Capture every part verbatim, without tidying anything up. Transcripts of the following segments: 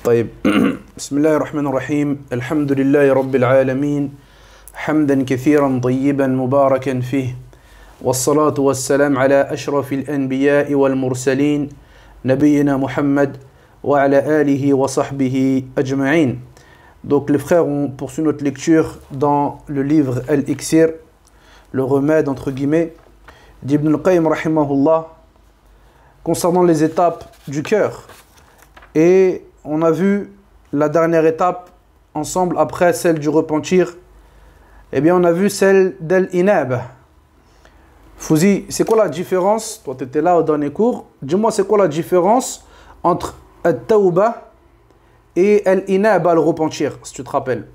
طيب بسم الله الرحمن الرحيم الحمد لله رب العالمين حمدا كثيرا طيبا مباركا فيه والصلاة والسلام على أشرف الأنبياء والمرسلين نبينا محمد وعلى آله وصحبه أجمعين. Donc les frères, on poursuit notre lecture dans le livre Al-Iksir, le remède entre guillemets d'Ibn al-Qayyim rahimahullah concernant les étapes du cœur. Et on a vu la dernière étape ensemble après celle du repentir. Eh bien on a vu celle d'Al-Inab. Fouzi, c'est quoi la différence? Toi tu étais là au dernier cours. Dis-moi c'est quoi la différence entre Al-Tawbah et Al-Inaba, le repentir, si tu te rappelles.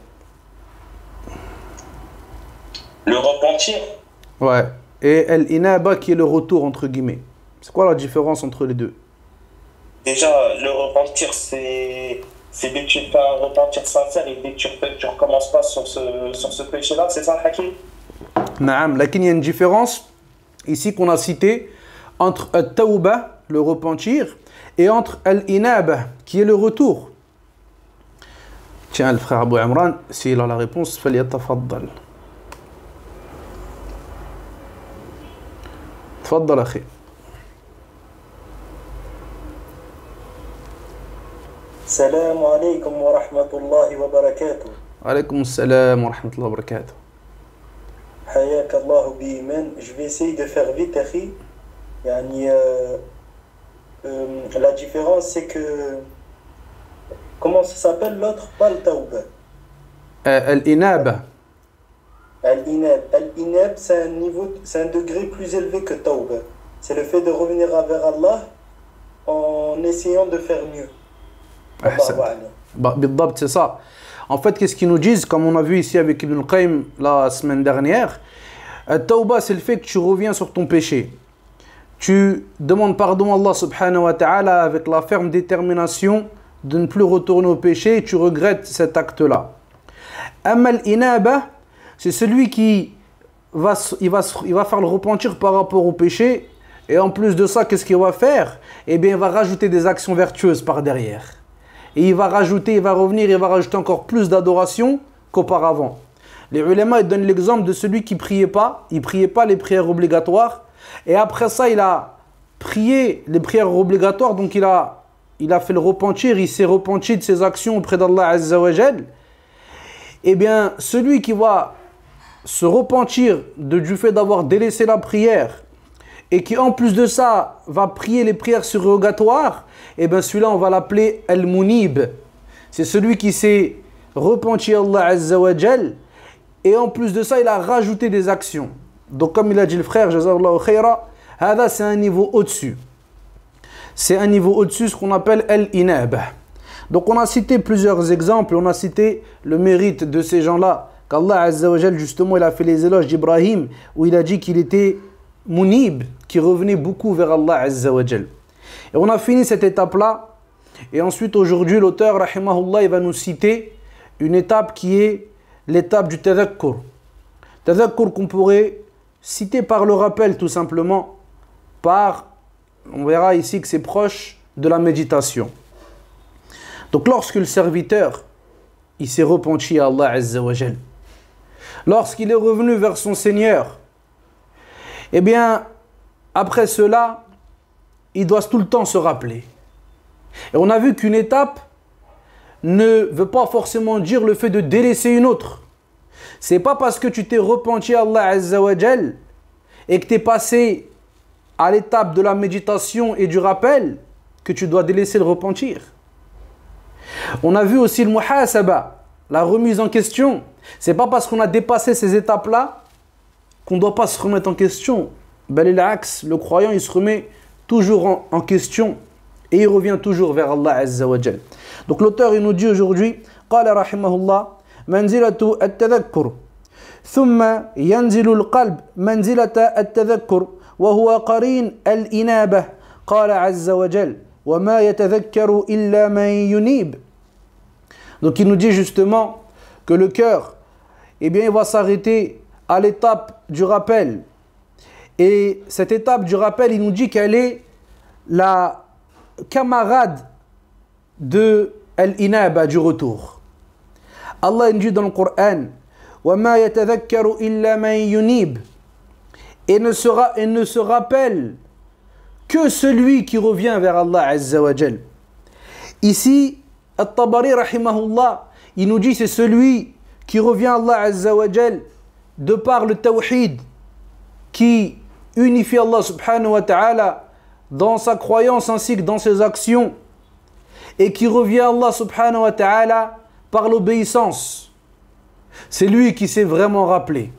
Le repentir? Ouais. Et Al-Inaba qui est le retour entre guillemets. C'est quoi la différence entre les deux? Déjà, le repentir, c'est c'est dès que tu fais un repentir sincère et dès que tu ne recommences pas sur ce, sur ce péché-là, c'est ça, Hakim? Naam, là, il y a une différence ici qu'on a citée entre Al-Tawbah, le repentir, et entre Al-Inaba, qui est le retour. Tiens, le frère Abou Imran, s'il a la réponse, falyatafaddal. Tafaddal, akhi. Salam alaikum wa rahmatullahi wa barakatuh. Alaykoum salam wa rahmatullahi wa barakatuh. Hayak Allah bi iman. Je vais essayer de faire vite, akhi. Yani, euh, euh, la différence, c'est que. Comment ça s'appelle l'autre? Pas le Tawbah. Euh, Al-Inaba. Al-Inab. Al-Inab, c'est un niveau, c'est un degré plus élevé que Tawbah. C'est le fait de revenir vers Allah en essayant de faire mieux. Bah, c'est ça. En fait, qu'est-ce qu'ils nous disent, comme on a vu ici avec Ibn al-Qayyim la semaine dernière, Al-Tawbah, c'est le fait que tu reviens sur ton péché. Tu demandes pardon à Allah subhanahu wa ta'ala avec la ferme détermination de ne plus retourner au péché et tu regrettes cet acte-là. Amal Inaba, c'est celui qui va, il va, il va faire le repentir par rapport au péché et en plus de ça, qu'est-ce qu'il va faire? Eh bien, il va rajouter des actions vertueuses par derrière. Et il va rajouter, il va revenir, il va rajouter encore plus d'adoration qu'auparavant. Les ulama ils donnent l'exemple de celui qui ne priait pas, il ne priait pas les prières obligatoires, et après ça, il a prié les prières obligatoires, donc il a, il a fait le repentir, il s'est repenti de ses actions auprès d'Allah Azza wa Jal. Eh bien, celui qui va se repentir de, du fait d'avoir délaissé la prière, et qui en plus de ça va prier les prières surrogatoires, et bien celui-là on va l'appeler Al-Munib. C'est celui qui s'est repenti à Allah Azza wa Jal, et en plus de ça il a rajouté des actions. Donc comme il a dit le frère, Jazallahu khayra, hada c'est un niveau au-dessus. C'est un niveau au-dessus, ce qu'on appelle Al-Inab. Donc on a cité plusieurs exemples, on a cité le mérite de ces gens-là, qu'Allah Azza wa Jal justement il a fait les éloges d'Ibrahim, où il a dit qu'il était Munib, qui revenait beaucoup vers Allah Azza wa Jal. Et on a fini cette étape-là. Et ensuite, aujourd'hui, l'auteur, rahimahullah, il va nous citer une étape qui est l'étape du tadhakkur. Tadhakkur qu'on pourrait citer par le rappel, tout simplement. Par, on verra ici que c'est proche de la méditation. Donc, lorsque le serviteur, il s'est repenti à Allah Azza wa Jal, lorsqu'il est revenu vers son Seigneur, eh bien, après cela, il doit tout le temps se rappeler. Et on a vu qu'une étape ne veut pas forcément dire le fait de délaisser une autre. C'est pas parce que tu t'es repenti à Allah Azza wa Jal et que tu es passé à l'étape de la méditation et du rappel que tu dois délaisser le repentir. On a vu aussi le muhasaba, la remise en question. C'est pas parce qu'on a dépassé ces étapes-là qu'on ne doit pas se remettre en question. Ben, l'axe, le croyant, il se remet toujours en, en question et il revient toujours vers Allah Azza wa Jal. Donc l'auteur, il nous dit aujourd'hui, قال رحمه الله منزلة التذكر ثم ينزل القلب منزلة التذكر وهو قرين الإنابة قال عز وجل وما يتذكر إلا من ينيب. Donc il nous dit justement que le cœur, eh bien, il va s'arrêter à l'étape du rappel. Et cette étape du rappel, il nous dit qu'elle est la camarade de al-inaba, du retour. Allah dit dans le Coran, وَمَا يَتَذَكَّرُ إِلَّا مَنْ يُنِيبُ, et ne sera et ne se rappelle que celui qui revient vers Allah Azza wa Jal. Ici, At-Tabari rahimahullah, il nous dit c'est celui qui revient à Allah Azza wa Jal de par le tawhid, qui unifie Allah subhanahu wa ta'ala dans sa croyance ainsi que dans ses actions, et qui revient à Allah subhanahu wa ta'ala par l'obéissance. C'est lui qui s'est vraiment rappelé.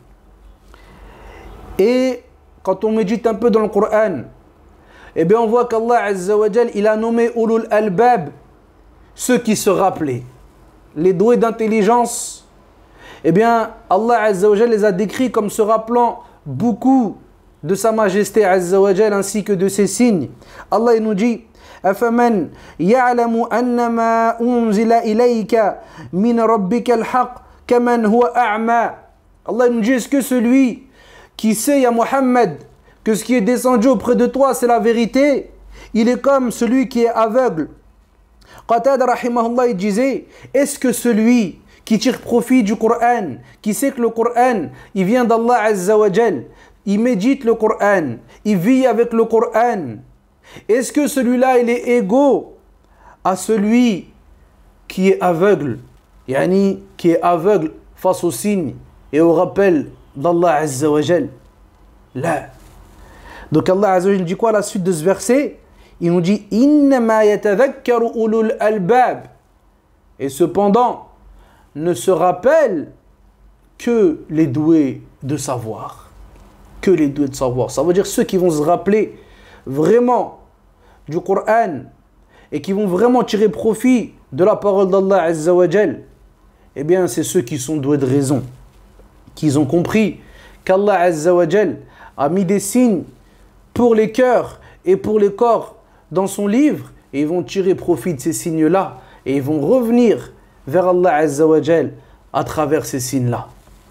Et quand on médite un peu dans le Coran, eh bien on voit qu'Allah Azza wa Jal, il a nommé Ulul Albab, ceux qui se rappelaient, les doués d'intelligence. Eh bien Allah Azza wa Jal les a décrits comme se rappelant beaucoup de sa majesté Azza wa Jal ainsi que de ses signes. Allah il nous dit أَفَمَنْ يَعْلَمُ أَنَّمَا أُنزِلَ إِلَيْكَ مِنْ رَبِّكَ الْحَقِّ كَمَنْ هُوَ أَعْمَى. Allah il nous dit, est-ce que celui qui sait, ya Muhammad, que ce qui est descendu auprès de toi c'est la vérité, il est comme celui qui est aveugle. Qatada rahimahullah il disait, est-ce que celui qui tire profit du Coran, qui sait que le Coran il vient d'Allah Azza wa Jal, il médite le Coran, il vit avec le Coran, est-ce que celui-là il est égaux à celui qui est aveugle, yani qui est aveugle face aux signes et au rappel d'Allah Azza wa Jal? Là. Donc Allah Azza wa Jal dit quoi à la suite de ce verset? Il nous dit innama yatadhakkaru ulul albab, et cependant ne se rappellent que les doués de savoir, que les doués de savoir. Ça veut dire ceux qui vont se rappeler vraiment du Coran et qui vont vraiment tirer profit de la parole d'Allah Azza wa Jal. Eh bien c'est ceux qui sont doués de raison, qui ont compris qu'Allah Azza wa Jal a mis des signes pour les cœurs et pour les corps dans son livre, et ils vont tirer profit de ces signes-là et ils vont revenir vers Allah Azza wa Jal à travers ces signes-là.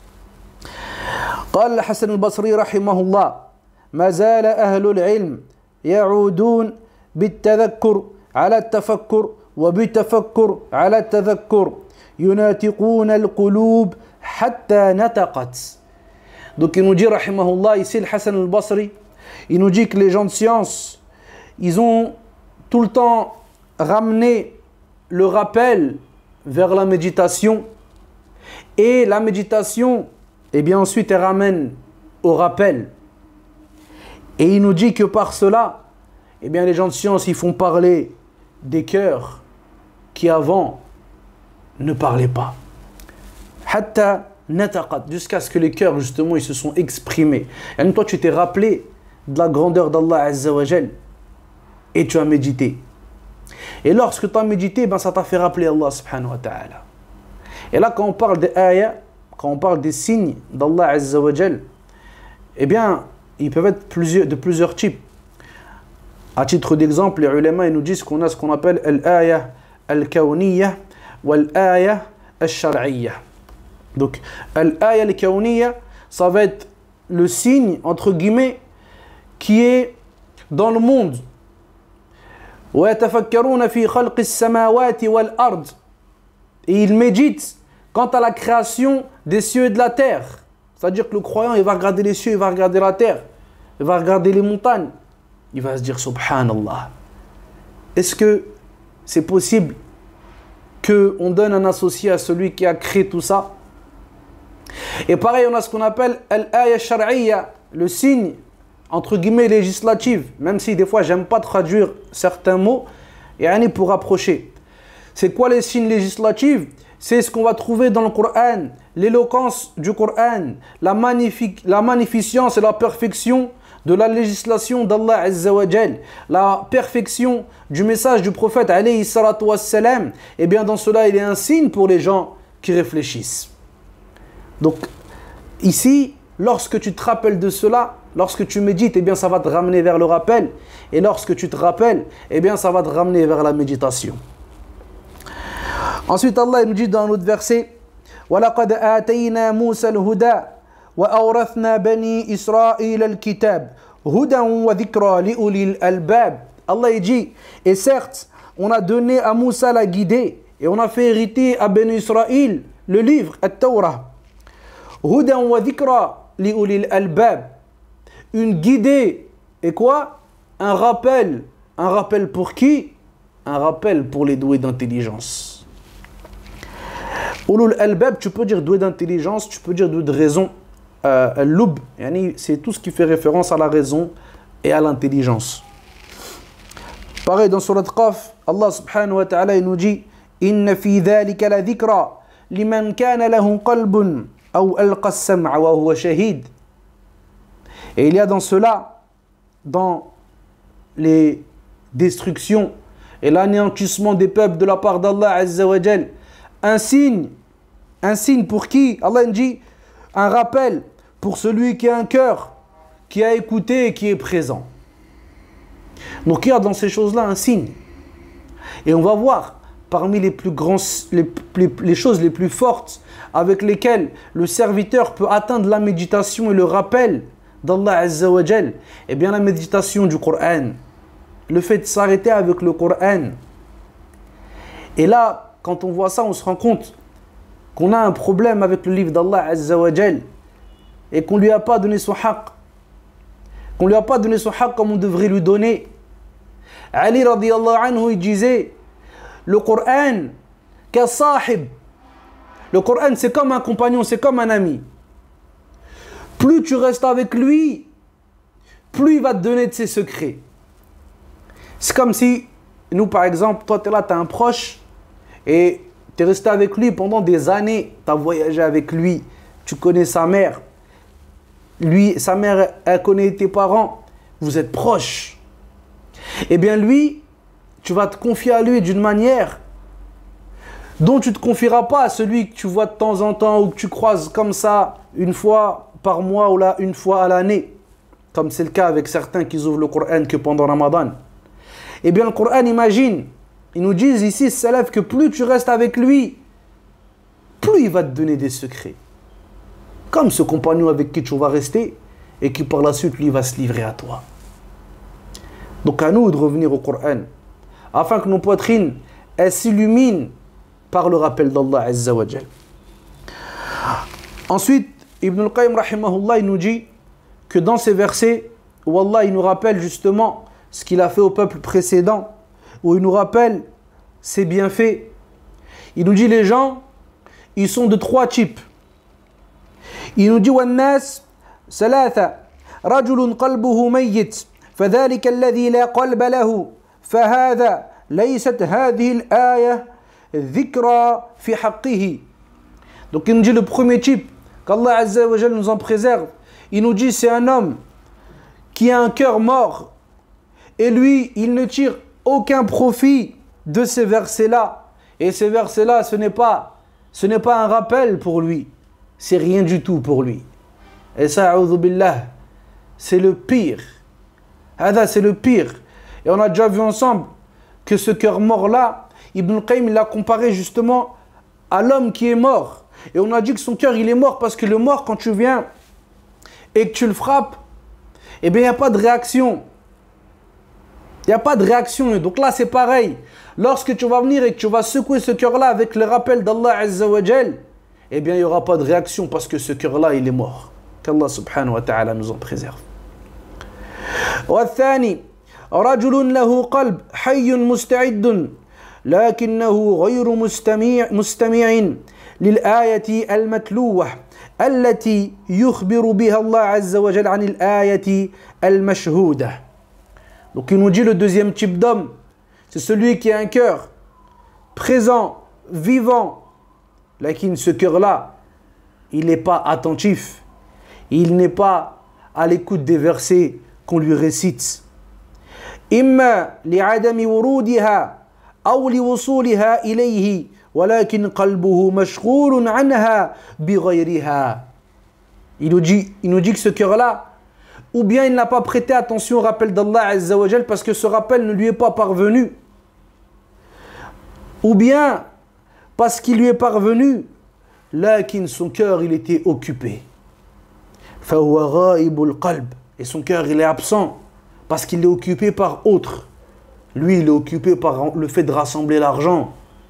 قال الحسن البصري رحمه الله ما زال أهل العلم يعودون بالتذكر على التفكر وبالتفكر على التذكر يناتقون القلوب حتى نطقت. Donc il nous dit rahimahullah, ici le Hassan al-Basri, il nous dit que les gens de science, ils ont tout le temps ramené le rappel vers la méditation, et la méditation, et bien ensuite elle ramène au rappel. Et il nous dit que par cela, eh bien les gens de science, ils font parler des cœurs qui avant ne parlaient pas. Hatta nataqat, jusqu'à ce que les cœurs justement ils se sont exprimés. Et toi tu t'es rappelé de la grandeur d'Allah Azza wa Jal et tu as médité. Et lorsque tu as médité, ben ça t'a fait rappeler Allah subhanahu wa ta'ala. Et là quand on parle des ayats, quand on parle des signes d'Allah Azza wa Jal, eh bien ils peuvent être plusieurs, de plusieurs types. À titre d'exemple, les ulama ils nous disent qu'on a ce qu'on appelle al-aya al-kawniyya ou al-aya al-shar'iyya. Donc, al-aya al-kawniyya, ça va être le signe, entre guillemets, qui est dans le monde. وَيَتَفَكَّرُونَ فِي خَلْقِ السَّمَاوَاتِ وَالْأَرْضِ, et ils méditent quant à la création des cieux et de la terre. C'est-à-dire que le croyant, il va regarder les cieux, il va regarder la terre, il va regarder les montagnes. Il va se dire, subhanallah, est-ce que c'est possible qu'on donne un associé à celui qui a créé tout ça? Et pareil, on a ce qu'on appelle al-aya shar'iyya, le signe, entre guillemets, législatif, même si des fois, j'aime pas traduire certains mots, et pour rapprocher. C'est quoi les signes législatifs? C'est ce qu'on va trouver dans le Coran, l'éloquence du Coran, la, magnifique, la magnificence et la perfection de la législation d'Allah Azza wa Jal, la perfection du message du prophète alayhi salatu wassalam. Et bien dans cela, il est un signe pour les gens qui réfléchissent. Donc ici, lorsque tu te rappelles de cela, lorsque tu médites, eh bien ça va te ramener vers le rappel. Et lorsque tu te rappelles, eh bien ça va te ramener vers la méditation. Ensuite, Allah nous dit dans un autre verset, وَلَقَدْ آتَيْنَا مُوسَى الْهُدَى وَأَوْرَثْنَا بَنِي إِسْرَائِيلَ الْكِتَابَ هُدًى وَذِكْرَى لِأُولِي الْأَلْبَابِ. Allah dit, et certes, on a donné à Moussa la guidée Et on a fait hériter à Ben Israël le livre, At-Tawrah. Hudan wa dhikra li ulil albab. Une guidée et quoi? Un rappel. Un rappel pour qui? Un rappel pour les doués d'intelligence. Ulul albab, tu peux dire doué d'intelligence, tu peux dire doué de raison. Euh, Al-lub, c'est tout ce qui fait référence à la raison et à l'intelligence. Pareil dans Surat Qaf, Allah subhanahu wa ta'ala il nous dit Inna fi dhalika la dhikra liman kana lahu qalbun aw alqa as-sam'a wa huwa shahid. Et il y a dans cela, dans les destructions et l'anéantissement des peuples de la part d'Allah Azza wa Jal, un signe, un signe pour qui? Allah dit un rappel pour celui qui a un cœur, qui a écouté et qui est présent. Donc il y a dans ces choses-là un signe. Et on va voir parmi les plus grands, les, les, les choses les plus fortes avec lesquelles le serviteur peut atteindre la méditation et le rappel d'Allah Azza wa Jal, eh bien la méditation du Coran, le fait de s'arrêter avec le Coran. Et là, quand on voit ça, on se rend compte qu'on a un problème avec le livre d'Allah Azza wa Jal et qu'on ne lui a pas donné son haqq, qu'on ne lui a pas donné son haqq comme on devrait lui donner. Ali radiyallahu anhu, il disait, le Coran, ka sahib, le Coran c'est comme un compagnon, c'est comme un ami. Plus tu restes avec lui, plus il va te donner de ses secrets. C'est comme si, nous par exemple, toi tu es là, tu as un proche et tu es resté avec lui pendant des années, tu as voyagé avec lui, tu connais sa mère, lui, sa mère, elle connaît tes parents, vous êtes proches. Eh bien lui, tu vas te confier à lui d'une manière dont tu ne te confieras pas à celui que tu vois de temps en temps ou que tu croises comme ça une fois par mois ou là une fois à l'année, comme c'est le cas avec certains qui ouvrent le Coran que pendant Ramadan. Eh bien le Coran, imagine, ils nous disent ici, salaf, que plus tu restes avec lui, plus il va te donner des secrets. Comme ce compagnon avec qui tu vas rester et qui par la suite lui va se livrer à toi. Donc à nous de revenir au Coran, afin que nos poitrines elles s'illuminent par le rappel d'Allah Azza wa Jal. Ensuite, Ibn al-Qayyim rahimahullah, il nous dit que dans ces versets où Allah il nous rappelle justement ce qu'il a fait au peuple précédent, où il nous rappelle ses bienfaits, il nous dit les gens, ils sont de trois types. Il nous dit وَالنَّاسِ ثَلَاثَ رَجُلٌ قَلْبُهُ مَيِّتٌ فَذَلِكَ الَّذِي لَا قَلْبَ لَهُ فَهَذَا لَيْسَتْ هَذِهِ الْآيَةِ ذِكْرَى فِي حَقِّهِ. Donc il nous dit le premier type, qu'Allah Azza wa Jalla nous en préserve, il nous dit c'est un homme qui a un cœur mort et lui il ne tire aucun profit de ces versets-là. Et ces versets-là, ce n'est pas, ce n'est pas un rappel pour lui, c'est rien du tout pour lui. Et ça, a'udhu billah, c'est le pire. C'est le pire. Et on a déjà vu ensemble que ce cœur mort-là, Ibn Qayyim l'a comparé justement à l'homme qui est mort. Et on a dit que son cœur il est mort parce que le mort, quand tu viens et que tu le frappes, eh bien il n'y a pas de réaction. Il n'y a pas de réaction. Et donc là c'est pareil. Lorsque tu vas venir et que tu vas secouer ce cœur-là avec le rappel d'Allah Azza wa Jal, eh bien il n'y aura pas de réaction parce que ce cœur-là il est mort. Qu'Allah subhanahu wa ta'ala nous en préserve. والثاني رجل له قلب حي مستعد لكنه غير مستمع مستمع للآية المتلوة التي يخبر بها الله عز وجل عن الآية المشهودة. Donc il nous dit le deuxième type d'homme, c'est celui qui a un cœur présent, vivant, lakin ce cœur-là, il n'est pas attentif, il n'est pas à l'écoute des versets qu'on lui récite. إما لعدم ورودها أو لوصولها إليه ولكن قلبه مشغول عنها بغيرها. Il nous dit, il nous dit que ce cœur-là, ou bien il n'a pas prêté attention au rappel d'Allah Azza wa Jal parce que ce rappel ne lui est pas parvenu, ou bien parce qu'il lui est parvenu, lakin son cœur il était occupé. فهو غائب القلب. Et son cœur, il est absent parce qu'il est occupé par autre. Lui, il est occupé par le fait de rassembler l'argent.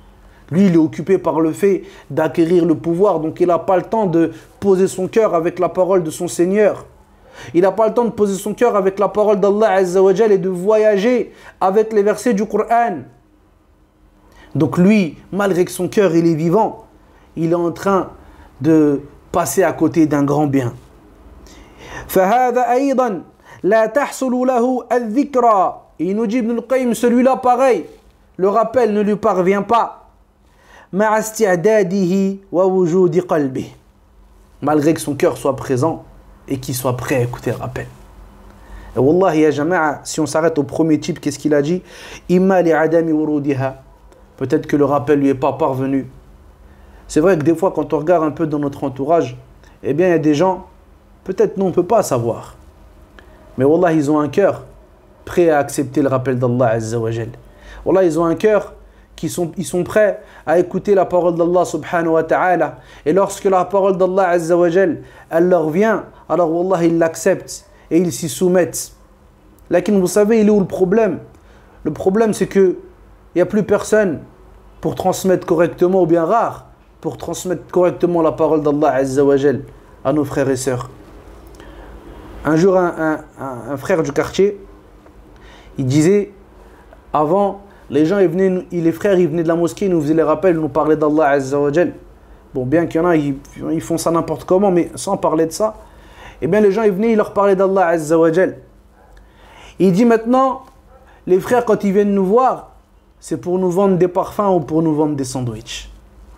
Lui, il est occupé par le fait d'acquérir le pouvoir, donc il n'a pas le temps de poser son cœur avec la parole de son Seigneur. Il n'a pas le temps de poser son cœur avec la parole d'Allah Azza wa Jal et de voyager avec les versets du Coran. Donc lui, malgré que son cœur il est vivant, il est en train de passer à côté d'un grand bien. فهذا أيضا لا تحصل له الذكرى. Il nous dit Ibn al-Qayyim, celui-là pareil, le rappel ne lui parvient pas. مع استعداده ووجود قلبه. Malgré que son cœur soit présent et qu'il soit prêt à écouter le rappel. Et Wallahi ya jama'a, si on s'arrête au premier type, qu'est-ce qu'il a dit? Imma li adami wurudiha. Peut-être que le rappel lui est pas parvenu. C'est vrai que des fois, quand on regarde un peu dans notre entourage, eh bien, il y a des gens, peut-être nous, on ne peut pas savoir. Mais Wallah, ils ont un cœur prêt à accepter le rappel d'Allah Azza wa Jal. Wallah, ils ont un cœur qui sont, ils sont prêts à écouter la parole d'Allah subhanahu wa ta'ala. Et lorsque la parole d'Allah Azza wa Jal, elle leur vient, alors Wallah, ils l'acceptent et ils s'y soumettent. Lakin, vous savez, il est où le problème? Le problème, c'est que il n'y a plus personne pour transmettre correctement, ou bien rare, pour transmettre correctement la parole d'Allah Azza wa Jal à nos frères et sœurs. Un jour, un, un, un, un frère du quartier, il disait, avant, les gens, ils venaient, les frères, ils venaient de la mosquée, ils nous faisaient les rappels, ils nous parlaient d'Allah Azza wa Jal. Bon, bien qu'il y en a, ils, ils font ça n'importe comment, mais sans parler de ça, eh bien, les gens, ils venaient, ils leur parlaient d'Allah Azza wa Jal. Il dit maintenant, les frères, quand ils viennent nous voir, c'est pour nous vendre des parfums ou pour nous vendre des sandwichs.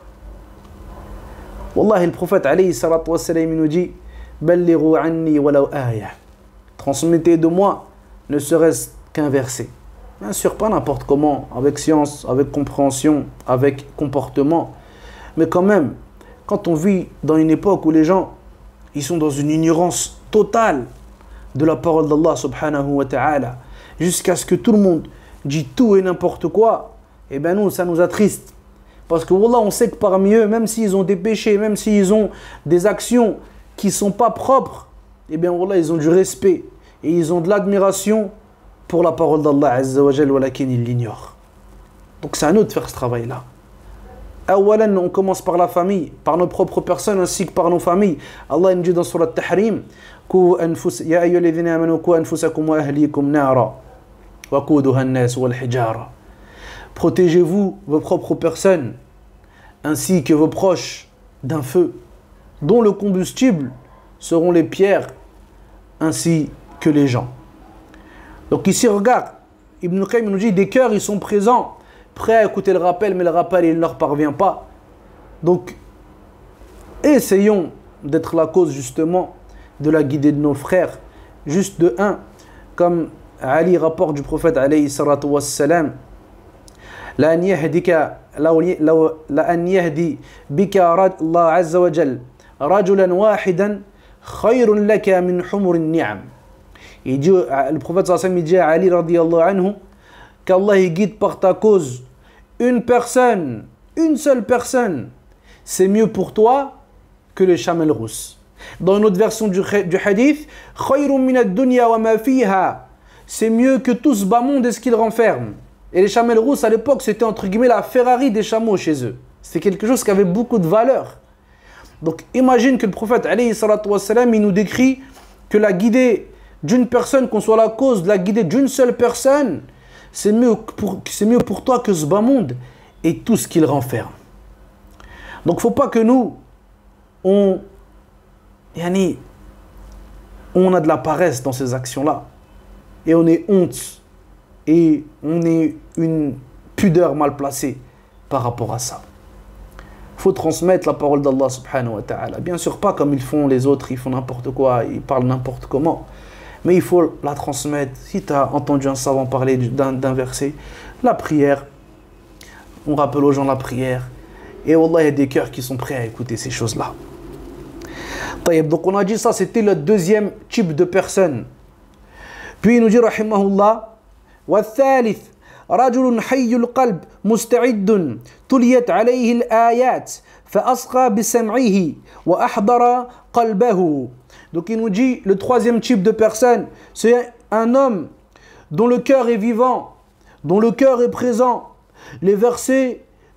Wallahi, le prophète alayhi salatu wassalam nous dit Ballighu anni walaw aya. Transmettez de moi, ne serait-ce qu'un verset. Bien sûr, pas n'importe comment, avec science, avec compréhension, avec comportement. Mais quand même, quand on vit dans une époque où les gens, ils sont dans une ignorance totale de la parole d'Allah subhanahu wa ta'ala, jusqu'à ce que tout le monde dit tout et n'importe quoi, et bien nous, ça nous attriste. Parce que Wallah, on sait que parmi eux, même s'ils ont des péchés, même s'ils ont des actions qui ne sont pas propres, et bien Wallah, ils ont du respect et ils ont de l'admiration pour la parole d'Allah Azza wa Jal, walakin ils l'ignorent. Donc c'est à nous de faire ce travail-là. Awalan, on commence par la famille, par nos propres personnes ainsi que par nos familles. Allah nous dit dans Surat Tahrim, Ya ayyuhalladhina amanu qu anfusakum wa ahlikum nara. Protégez-vous vos propres personnes ainsi que vos proches d'un feu dont le combustible seront les pierres ainsi que les gens. Donc ici regarde, Ibn Qayyim nous dit des cœurs ils sont présents, prêts à écouter le rappel, mais le rappel il ne leur parvient pas. Donc essayons d'être la cause justement de la guidée de nos frères. Juste de un, comme Ali rapporte du prophète alayhi salatu wassalam, la an yahdika la an yahdi bika Allah azza wa jal rajulan wahidan khayrun laka min humur an-ni'am. Il dit, le prophète sallallahu alayhi wa sallam, il dit à Ali radiyallahu anhu qu'Allah il guide par ta cause une personne, une seule personne, c'est mieux pour toi que les chamelles rousses. Dans une autre version du, du hadith, khayrun min ad-dunya wa ma fiha, c'est mieux que tout ce bas monde et ce qu'il renferme. Et les chamelles rousses, à l'époque, c'était entre guillemets la Ferrari des chameaux chez eux. C'était quelque chose qui avait beaucoup de valeur. Donc imagine que le prophète, alayhi salatu wassalam, il nous décrit que la guidée d'une personne, qu'on soit la cause de la guidée d'une seule personne, c'est mieux pour, c'est mieux pour toi que ce bas monde et tout ce qu'il renferme. Donc il ne faut pas que nous, on, yani, on a de la paresse dans ces actions-là. Et on est honte et on est une pudeur mal placée par rapport à ça. Il faut transmettre la parole d'Allah subhanahu wa ta'ala. Bien sûr pas comme ils font les autres, ils font n'importe quoi, ils parlent n'importe comment. Mais il faut la transmettre. Si tu as entendu un savant parler d'un, d'un verset, la prière, on rappelle aux gens la prière. Et wallah, il y a des cœurs qui sont prêts à écouter ces choses-là. Donc on a dit ça, c'était le deuxième type de personne. Puis il nous dit, rahimahullah, والثالث رجل حي القلب مستعد تليت عليه الآيات فأصغى بسمعه وأحضر قلبه. Donc il nous dit, le troisième type de personne, c'est un homme dont le cœur est vivant, dont le cœur est présent. Les versets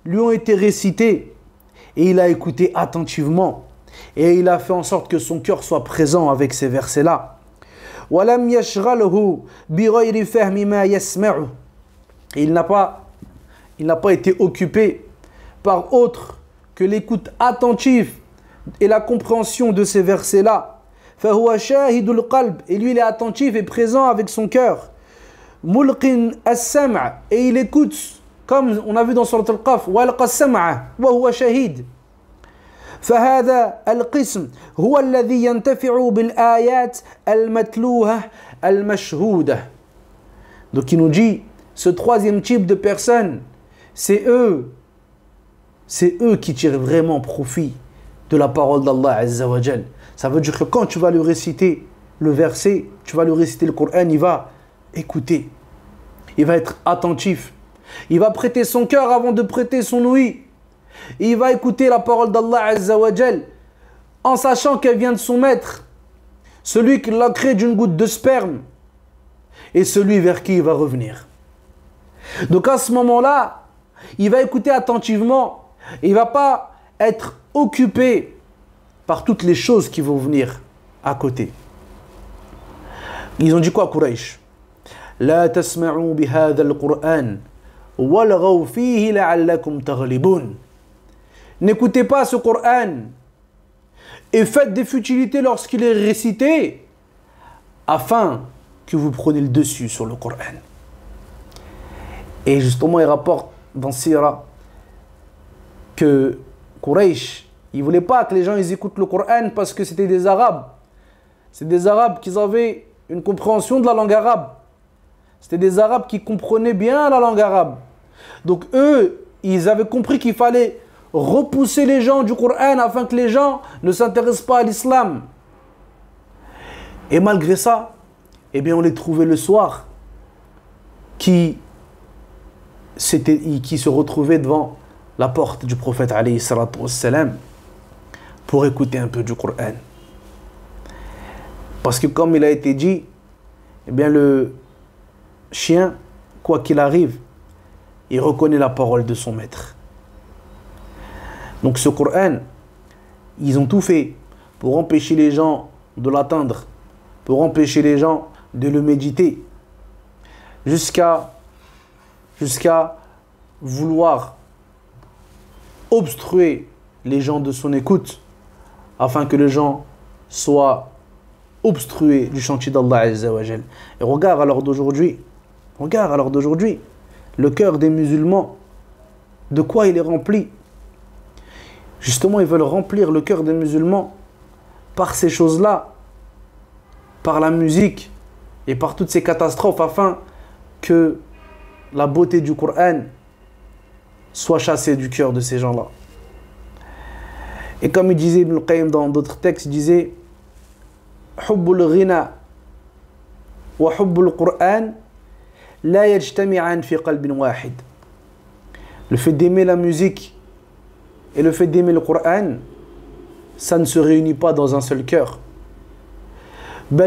lui ont été récités et il a écouté attentivement et il a fait en sorte que son cœur soit présent avec ces versets-là. وَلَمْ يَشْغَلْهُ بِغَيْرِ فَهْمِ مَا يَسْمَعُ. Il n'a pas, il n'a pas été occupé par autre que l'écoute attentive et la compréhension de ces versets-là. فَهُوَ شَاهِدُ الْقَلْبِ. Et lui, il est attentif et présent avec son cœur. مُلْقٍ السَّمْعَ. Et il écoute, comme on a vu dans Surat Al-Qaf, وَأَلْقَى السَّمْعَ وَهُوَ شَهِيدٌ. فهذا القسم هو الذي ينتفع بالآيات المتلوة المشهودة. Donc il nous dit, ce troisième type de personnes, c'est eux, c'est eux qui tirent vraiment profit de la parole d'Allah Azza wa Jal. Ça veut dire que quand tu vas lui réciter le verset, tu vas lui réciter le Coran, il va écouter, il va être attentif, il va prêter son cœur avant de prêter son ouïe. Il va écouter la parole d'Allah Azza wa Jal en sachant qu'elle vient de son maître, celui qui l'a créé d'une goutte de sperme et celui vers qui il va revenir. Donc à ce moment-là, il va écouter attentivement, il ne va pas être occupé par toutes les choses qui vont venir à côté. Ils ont dit quoi, Quraysh? La tasma'u bihadha al-Qur'an walghaw fihi la'allakum taghlibun. N'écoutez pas ce Coran et faites des futilités lorsqu'il est récité afin que vous preniez le dessus sur le Coran. Et justement, il rapporte dans Sira que Quraysh, il ne voulait pas que les gens ils écoutent le Coran parce que c'était des Arabes. C'est des Arabes qui avaient une compréhension de la langue arabe. C'était des Arabes qui comprenaient bien la langue arabe. Donc eux, ils avaient compris qu'il fallait repousser les gens du Coran afin que les gens ne s'intéressent pas à l'islam. Et malgré ça, eh bien on les trouvait le soir qui, qui se retrouvaient devant la porte du prophète alayhi salatu wassalam pour écouter un peu du Coran. Parce que comme il a été dit, eh bien le chien, quoi qu'il arrive, il reconnaît la parole de son maître. Donc ce Coran, ils ont tout fait pour empêcher les gens de l'atteindre, pour empêcher les gens de le méditer, jusqu'à jusqu'à vouloir obstruer les gens de son écoute, afin que les gens soient obstrués du chantier d'Allah Azza wa Jal. Et regarde alors d'aujourd'hui, regarde alors d'aujourd'hui, le cœur des musulmans, de quoi il est rempli? Justement, ils veulent remplir le cœur des musulmans par ces choses-là, par la musique et par toutes ces catastrophes, afin que la beauté du Coran soit chassée du cœur de ces gens-là. Et comme il disait Ibn al-Qayyim dans d'autres textes, il disait Hubbul ghina wa hubbul Qur'an la yajtami'an fi qalbin wahid. Le fait d'aimer la musique et le fait d'aimer le Coran, ça ne se réunit pas dans un seul cœur. Mais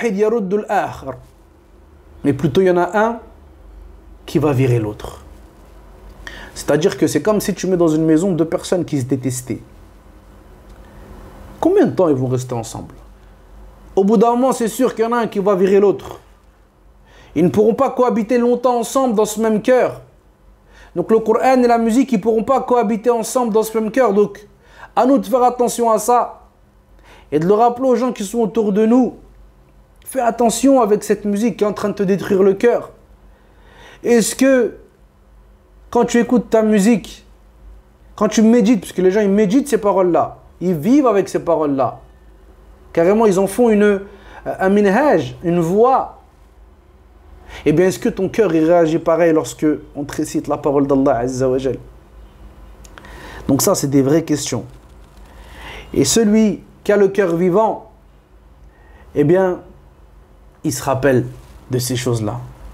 plutôt il y en a un qui va virer l'autre. C'est-à-dire que c'est comme si tu mets dans une maison deux personnes qui se détestaient. Combien de temps ils vont rester ensemble? Au bout d'un moment, c'est sûr qu'il y en a un qui va virer l'autre. Ils ne pourront pas cohabiter longtemps ensemble dans ce même cœur. Donc le Coran et la musique, ils ne pourront pas cohabiter ensemble dans ce même cœur. Donc à nous de faire attention à ça et de le rappeler aux gens qui sont autour de nous. Fais attention avec cette musique qui est en train de te détruire le cœur. Est-ce que quand tu écoutes ta musique, quand tu médites, parce que les gens ils méditent ces paroles-là, ils vivent avec ces paroles-là, carrément ils en font une, un minhaj, une voix. Eh bien, est-ce que ton cœur il réagit pareil lorsque on te récite la parole d'Allah Azza wa Jal? Donc ça, c'est des vraies questions. Et celui qui a le cœur vivant, eh bien, il se rappelle de ces choses-là.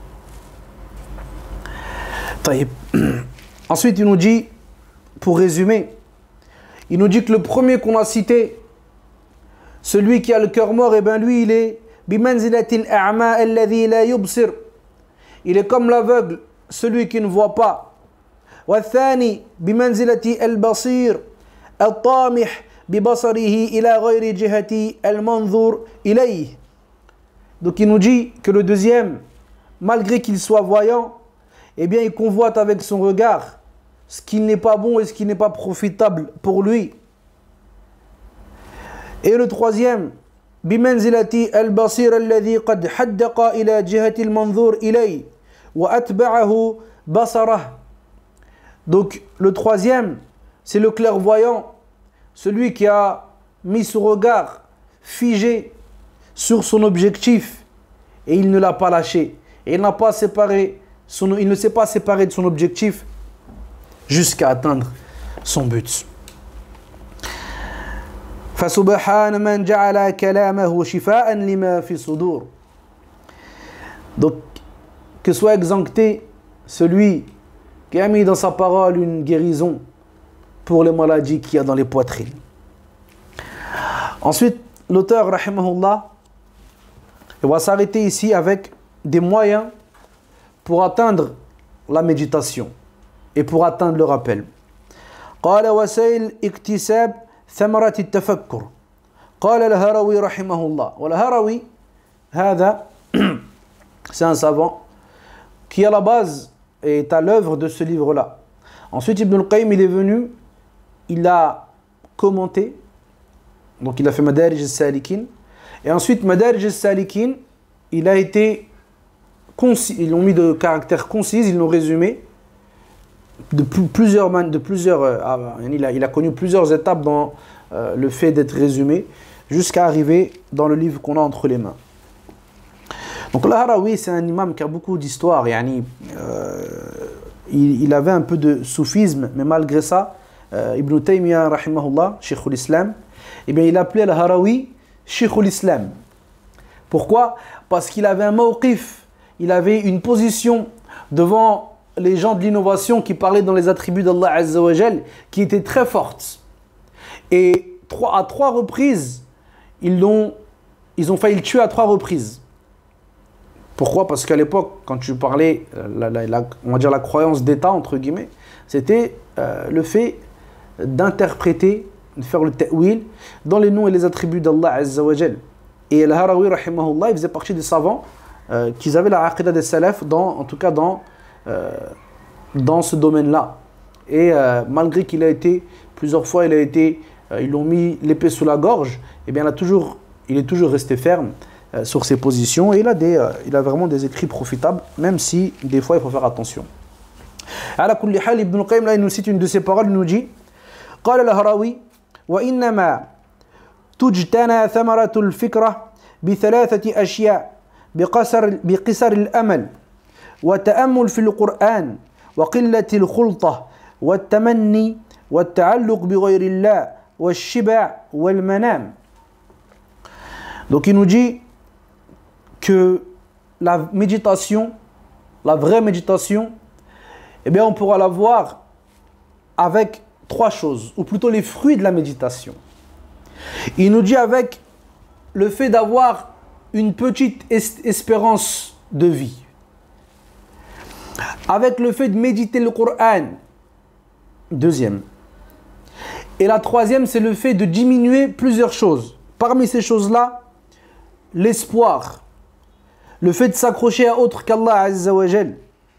Ensuite, il nous dit, pour résumer, il nous dit que le premier qu'on a cité, celui qui a le cœur mort, eh bien lui, il est bimanzilatil a'ma alladhi la yubsir. Il est comme l'aveugle, celui qui ne voit pas. والثاني بمنزلة البصير الطامح ببصره إلى غير جهة المنظور إليه. Donc il nous dit que le deuxième, malgré qu'il soit voyant, eh bien il convoite avec son regard ce qui n'est pas bon et ce qui n'est pas profitable pour lui. Et le troisième, بمنزلة البصير الذي قد حدق إلى جهة المنظور إليه وأتبعه بصره. Donc le troisième, c'est le clairvoyant, celui qui a mis son regard figé sur son objectif et il ne l'a pas lâché. Et il n'a pas séparé son, il ne s'est pas séparé de son objectif jusqu'à atteindre son but. فسبحان من جعل كلامه شفاء لما في الصدور. Donc que soit exempté celui qui a mis dans sa parole une guérison pour les maladies qu'il y a dans les poitrines. Ensuite, l'auteur, rahimahullah, il va s'arrêter ici avec des moyens pour atteindre la méditation et pour atteindre le rappel. قال وسائل اكتساب ثمرة التفكر. قال الهروي رحمه الله. والهروي هذا c'est un savant qui à la base est à l'œuvre de ce livre-là. Ensuite, Ibn al-Qayyim, il est venu, il a commenté, donc il a fait Madarij al-Salikin, et ensuite Madarij al-Salikin, il a été concis, ils l'ont mis de caractère concis, ils l'ont résumé de plusieurs, de plusieurs euh, il, a, il a connu plusieurs étapes dans euh, le fait d'être résumé, jusqu'à arriver dans le livre qu'on a entre les mains. Donc l'Harawi, c'est un imam qui a beaucoup d'histoire. Yani, euh, il, il avait un peu de soufisme, mais malgré ça, euh, Ibn Taymiyyah, rahimahullah, Sheikhul Islam, eh bien, il appelait l'Harawi Sheikhul Islam. Pourquoi? Parce qu'il avait un mawqif, il avait une position devant les gens de l'innovation qui parlaient dans les attributs d'Allah Azza wa Jal, qui était très forte. Et trois, à trois reprises, ils ont, ils ont failli le tuer à trois reprises. Pourquoi? Parce qu'à l'époque, quand tu parlais, la, la, la, on va dire la croyance d'État, entre guillemets, c'était euh, le fait d'interpréter, de faire le ta'wil dans les noms et les attributs d'Allah Azza wa Jal. Et Al-Harawi, rahimahullah, il faisait partie des savants euh, qui avaient la aqidah des salaf, dans, en tout cas dans, euh, dans ce domaine-là. Et euh, malgré qu'il a été, plusieurs fois, il a été, euh, ils l'ont mis l'épée sous la gorge, et bien il, a toujours, il est toujours resté ferme sur ses positions, et il a, des, euh, il a vraiment des écrits profitables, même si des fois il faut faire attention. Ala kulli hal, Ibn al-Qayyim, là il nous cite une de ses paroles, il nous dit قال الهروي وإنما تجتنى ثمرة الفكرة بثلاثة أشياء بقصر, بقصر الأمل وتأمل في القرآن وقلة الخلطة والتمني والتعلق بغير الله والشبع والمنام. Donc il nous dit que la méditation, la vraie méditation, eh bien on pourra la voir avec trois choses, ou plutôt les fruits de la méditation. Il nous dit avec le fait d'avoir une petite espérance de vie, avec le fait de méditer le Coran, deuxième. Et la troisième, c'est le fait de diminuer plusieurs choses. Parmi ces choses-là, l'espoir, le fait de s'accrocher à autre qu'Allah Azza wa Jal,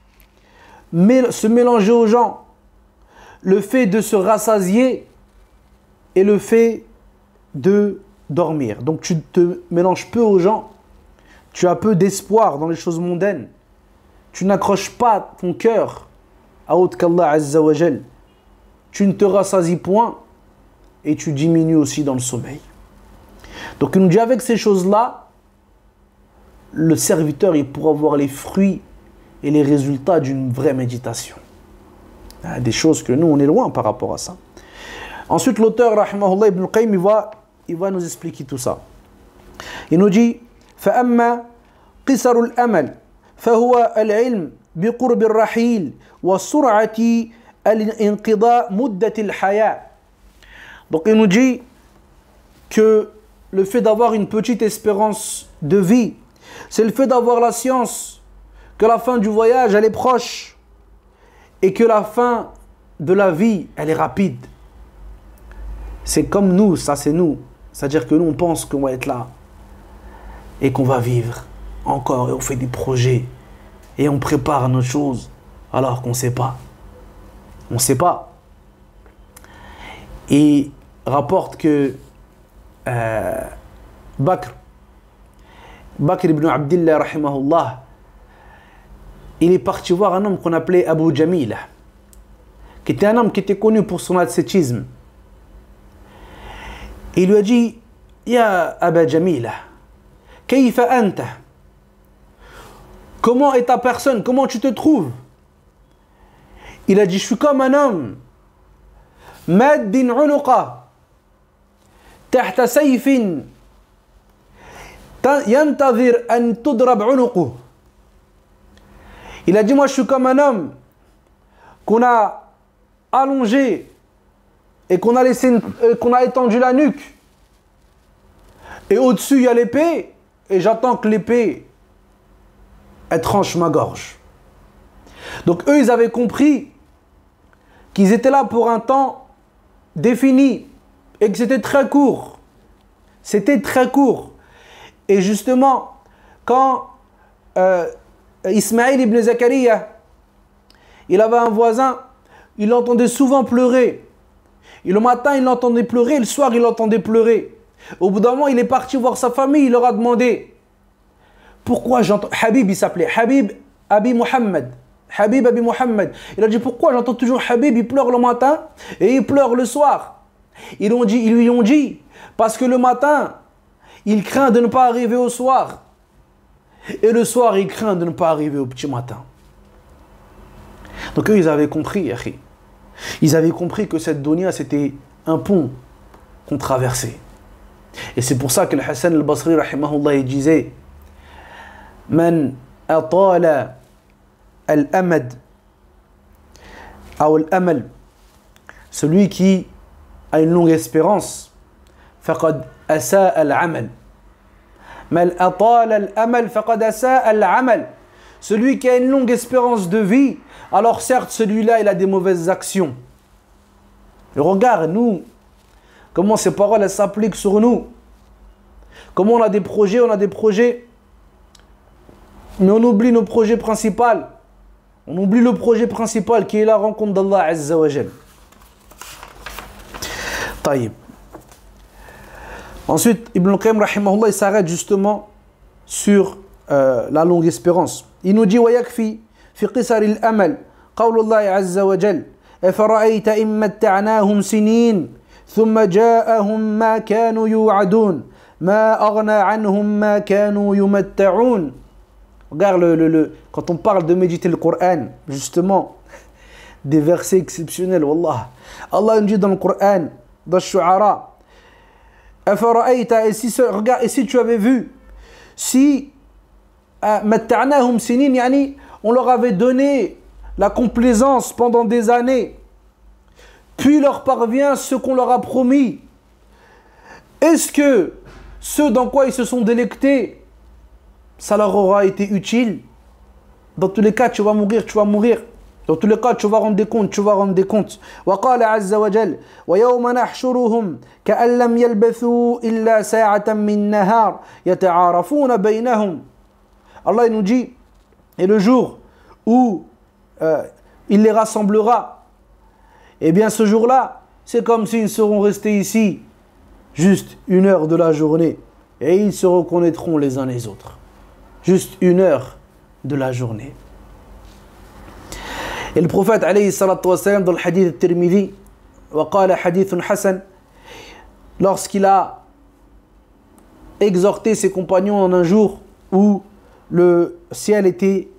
se mélanger aux gens, le fait de se rassasier et le fait de dormir. Donc tu te mélanges peu aux gens, tu as peu d'espoir dans les choses mondaines, tu n'accroches pas ton cœur à autre qu'Allah Azza wa Jal, tu ne te rassasies point et tu diminues aussi dans le sommeil. Donc il nous dit avec ces choses-là, le serviteur il pourra voir les fruits et les résultats d'une vraie méditation. Des choses que nous on est loin par rapport à ça. Ensuite l'auteur rahimahullah Ibn al-Qayyim il va, il va nous expliquer tout ça. Il nous dit فأما قصر الأمل فهو العلم بقرب الرحيل وسرعة الانقضاء مدة الحياة. Donc il nous dit que le fait d'avoir une petite espérance de vie, c'est le fait d'avoir la science que la fin du voyage elle est proche et que la fin de la vie, elle est rapide. C'est comme nous, ça c'est nous. C'est-à-dire que nous, on pense qu'on va être là et qu'on va vivre encore et on fait des projets et on prépare nos choses alors qu'on ne sait pas. On ne sait pas. Et rapporte que euh, Bakr, Bakr ibn Abdillah, rahimahullah, il est parti voir un homme qu'on appelait Abu Jamil, qui était un homme qui était connu pour son ascétisme. Il lui a dit: Ya Aba Jamila, kayfa anta? Comment est ta personne? Comment tu te trouves? Il a dit: je suis comme un homme maddin unuqa tahta sayfin yantazir an tudrab unuquh. Il a dit: moi je suis comme un homme qu'on a allongé et qu'on a laissé une, euh, qu'on a étendu la nuque et au-dessus il y a l'épée et j'attends que l'épée elle tranche ma gorge. Donc eux ils avaient compris qu'ils étaient là pour un temps défini et que c'était très court. C'était très court. Et justement, quand euh, Ismaïl ibn Zakaria, il avait un voisin, il l'entendait souvent pleurer. Et le matin, il l'entendait pleurer, et le soir, il l'entendait pleurer. Au bout d'un moment, il est parti voir sa famille, il leur a demandé: pourquoi j'entends... Habib, il s'appelait Habib Abi Muhammad. Habib Abi Muhammad. Il a dit: pourquoi j'entends toujours Habib, il pleure le matin et il pleure le soir? Ils, ont dit, ils lui ont dit: parce que le matin, il craint de ne pas arriver au soir. Et le soir, il craint de ne pas arriver au petit matin. Donc eux, ils avaient compris, ils avaient compris que cette dunya, c'était un pont qu'on traversait. Et c'est pour ça que le Hassan al-Basri, rahimahullah, il disait: Man atala al-amad, ou al-amal, celui qui a une longue espérance, faqad asa al-amal. Man atala al-amal, faqad asa al-amal. Celui qui a une longue espérance de vie, alors certes, celui-là, il a des mauvaises actions. Et regarde, nous, comment ces paroles, elles s'appliquent sur nous. Comment on a des projets, on a des projets, mais on oublie nos projets principaux. On oublie le projet principal qui est la rencontre d'Allah Azza wa Jal. Taïb. Ensuite, Ibn al-Qayyim, rahimahullah, il s'arrête justement sur euh, la longue espérance. Il nous dit: وَيَكْفِي فِي قِصَرِ الْأَمَلِ قَوْلُ اللَّهِ عَزَّ وَجَلَّ أَفَرَأَيْتَ إِن مَّتَّعْنَاهُمْ سِنِينَ ثُمَّ جَاءَهُم مَّا كَانُوا يُوعَدُونَ مَا أَغْنَى عَنْهُم مَّا كَانُوا يُمَتَّعُونَ. Regarde, le, le, le, quand on parle de méditer le Coran, justement, des versets exceptionnels, wallah. Allah nous dit dans le Coran, dans le Shu'ara, Afara'ayta, et si, regarde, et si tu avais vu, si matta'nahum sinin, yani, on leur avait donné la complaisance pendant des années, puis leur parvient ce qu'on leur a promis, est-ce que ce dans quoi ils se sont délectés, ça leur aura été utile? Dans tous les cas, tu vas mourir, tu vas mourir. Dans tous les cas, tu vas rendre des comptes, tu vas rendre des comptes. وقال عز وجل ويوم نحشرهم كأن لم يلبثوا إلا ساعة من نهار يتعارفون بينهم. Allah il nous dit, et le jour où euh, il les rassemblera, eh bien ce jour-là, c'est comme s'ils seront restés ici juste une heure de la journée et ils se reconnaîtront les uns les autres. Juste une heure de la journée. Et le prophète, alayhi salatu wassalam, dans le hadith de Tirmidhi, وقال حديث حسن, lorsqu'il a exhorté ses compagnons en un jour où le ciel était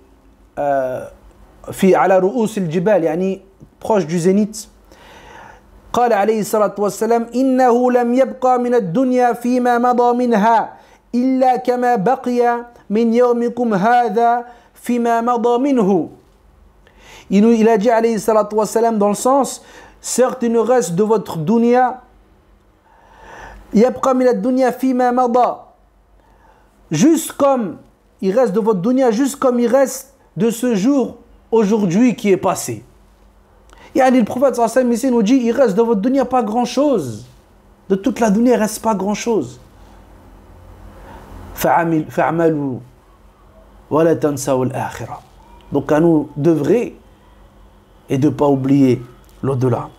في على رؤوس الجبال, يعني proche du zénith, قال عليه الصلاة والسلام إنه لم يبقى من الدنيا فيما مضى منها إلا كما بقي من يومكم هذا فيما مضى منه. Il, il a dit alayhi salatu wassalam dans le sens, certes il ne reste de votre dunya yabqa min ad-dunya fima mada, juste comme il reste de votre dunya, juste comme il reste de ce jour aujourd'hui qui est passé. Yani, le prophète sallallahu alayhi wa sallam ici nous dit, il reste de votre dunya pas grand chose. De toute la dunya, il ne reste pas grand chose. Fa'amalu wa la tansaw al-akhirah. Donc à nous d'œuvrer et de ne pas oublier l'au-delà.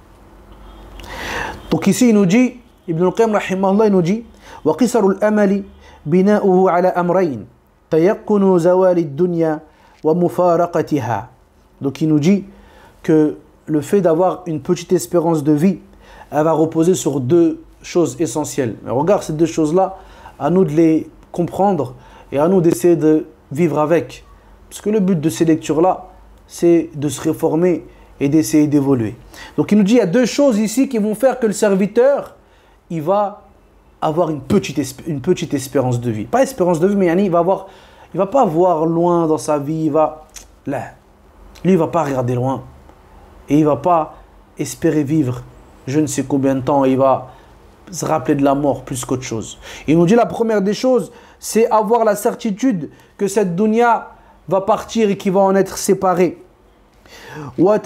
Donc ici il nous dit, Ibn al-Qayyim rahimahullah, il nous dit وَقِصَرُ الْأَمَلِ بِنَاؤُهُ عَلَى أَمْرَيْنِ تَيَقُّنُ زَوَالِ الدُّنْيَا وَمُفَارَقَتِهَا. Donc il nous dit que le fait d'avoir une petite espérance de vie, elle va reposer sur deux choses essentielles. Mais regarde ces deux choses-là, à nous de les comprendre et à nous d'essayer de vivre avec. Parce que le but de ces lectures-là, c'est de se réformer et d'essayer d'évoluer. Donc il nous dit, il y a deux choses ici qui vont faire que le serviteur, il va avoir une petite, une petite espérance de vie. Pas espérance de vie, mais il va avoir, il va pas voir loin dans sa vie, il va, là, lui il va pas regarder loin. Et il va pas espérer vivre je ne sais combien de temps, il va se rappeler de la mort plus qu'autre chose. Il nous dit la première des choses, c'est avoir la certitude que cette dunya va partir et qu'il va en être séparé. Donc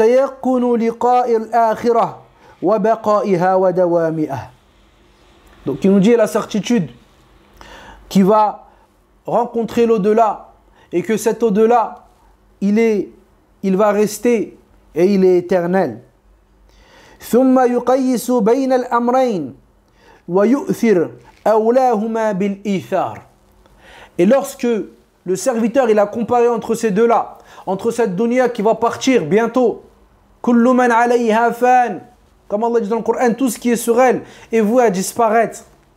il nous dit la certitude qu'il va rencontrer l'au-delà et que cet au-delà, il, est, il va rester et il est éternel. ثم يقيس بين الأمرين ويؤثر أولاهما بالإيثار. Et lorsque le serviteur il a comparé entre ces deux-là, entre cette dunya qui va partir bientôt, كل من عليها فان, comme Allah dit dans le Coran, tout ce qui est sur elle est voué à disparaître.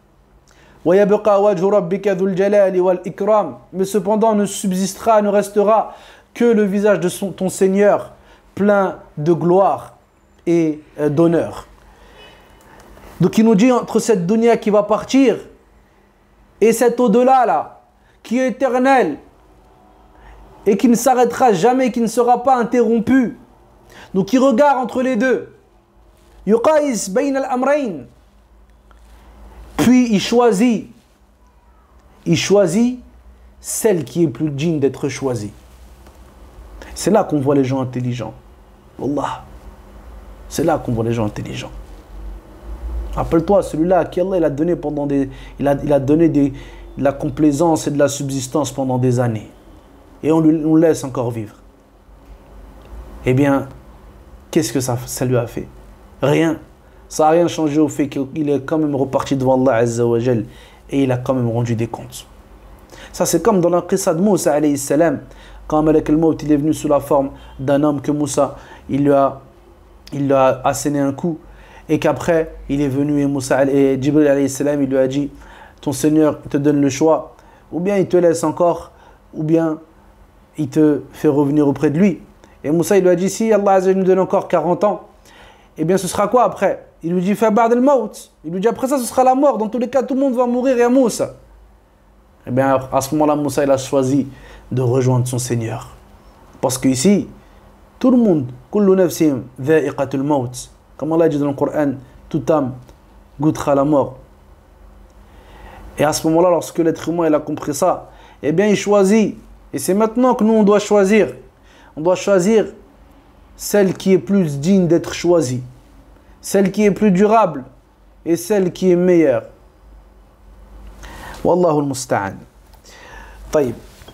ويبقى وجه ربك ذو الجلال والإكرام. Mais cependant ne subsistera, ne restera que le visage de son, ton Seigneur plein de gloire et d'honneur. Donc il nous dit entre cette dunya qui va partir et cet au-delà là qui est éternel et qui ne s'arrêtera jamais, qui ne sera pas interrompu. Donc il regarde entre les deux. Yuqais bayn al-amrayn. Puis il choisit il choisit celle qui est plus digne d'être choisie. C'est là qu'on voit les gens intelligents. Wallah. C'est là qu'on voit les gens intelligents. Rappelle-toi, celui-là à qui Allah il a donné pendant des, il a, il a donné des, de la complaisance et de la subsistance pendant des années. Et on lui on laisse encore vivre. Eh bien, qu'est-ce que ça, ça lui a fait? Rien. Ça n'a rien changé au fait qu'il est quand même reparti devant Allah Azza wa Jal et il a quand même rendu des comptes. Ça c'est comme dans la qissa de Moussa alayhi salam, quand Malak al-Maut il est venu sous la forme d'un homme que Moussa il lui a il lui a asséné un coup et qu'après il est venu et Moussa et Jibril alayhi salam il lui a dit ton Seigneur te donne le choix, ou bien il te laisse encore ou bien il te fait revenir auprès de lui. Et Moussa il lui a dit si Allah Azza wa Jalla nous donne encore quarante ans, eh bien ce sera quoi après? Il lui dit fa ba'd al-maut. Il lui dit après ça ce sera la mort, dans tous les cas tout le monde va mourir et à Moussa. Eh bien à ce moment-là Moussa il a choisi de rejoindre son Seigneur. Parce que ici tout le monde, kullu nafsin dha'iqatul maut. Comme Allah dit dans le Coran, toute âme goûtera la mort. Et à ce moment-là, lorsque l'être humain il a compris ça, eh bien il choisit. Et c'est maintenant que nous on doit choisir. On doit choisir celle qui est plus digne d'être choisie, celle qui est plus durable et celle qui est meilleure. Wallahu al-musta'an. Taïb.